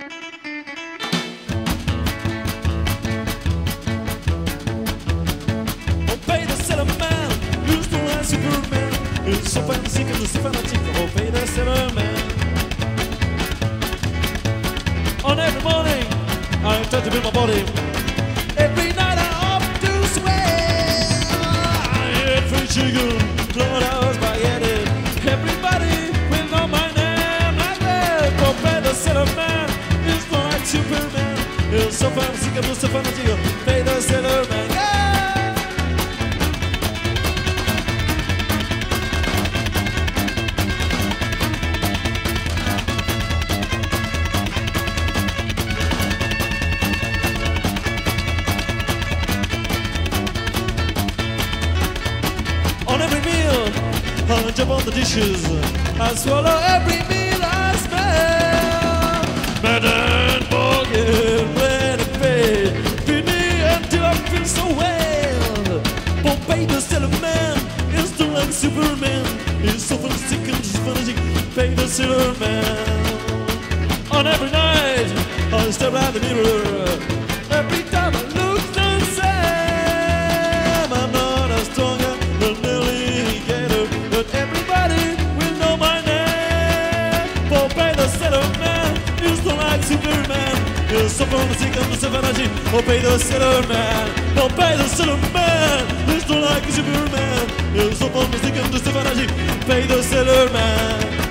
Obey the sailor man, who's the last Superman. It's so fancy and so fanatic. Obey the sailor man. On every morning, I try to build my body. Every night I opt to swear. I eat free chicken, blown out spaghetti. Everybody will know my name like that. Obey the sailor man, he's not like Superman. He's so fancy and so fanatic. Obey the sailor man. On every meal, I jump on the dishes. I swallow every meal I smell. Bed and bargain, when I pay. Feed me until I feel so well. Obey the sailor man, is the like Superman. He's so fantastic and just fanatic. Obey the sailor man. On every night, I stare at the mirror. Every time I look the same. I'm not as strong as obey the sailor man, he's the like Superman. He's so fantastic and so fanatic. Obey the sailor man. Obey the sailor man, he's the like Superman. He's so fantastic and so fanatic. Obey the sailor man.